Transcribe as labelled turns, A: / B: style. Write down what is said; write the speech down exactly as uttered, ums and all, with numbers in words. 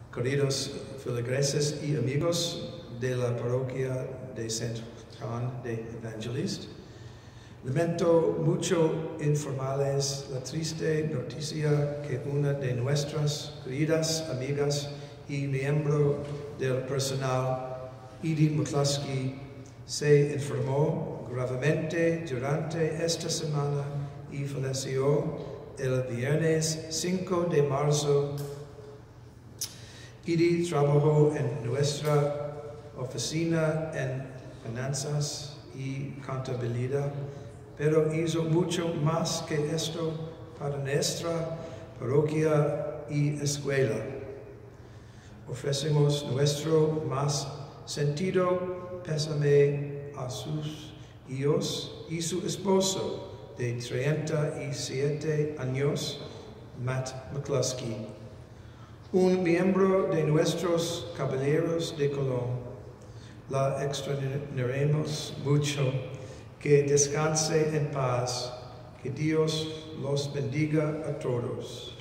A: Queridos feligreses y amigos de la parroquia de San Juan de Evangelist, lamento mucho informarles la triste noticia que una de nuestras queridas amigas y miembro del personal, Edith McCluskey, se enfermó gravemente durante esta semana y falleció el viernes cinco de marzo. Edith trabajó en nuestra oficina en finanzas y contabilidad, pero hizo mucho más que esto para nuestra parroquia y escuela. Ofrecemos nuestro más sentido pésame a sus hijos y su esposo de treinta y siete años, Matt McCluskey, un miembro de nuestros caballeros de Colón. La extrañaremos mucho. Que descanse en paz. Que Dios los bendiga a todos.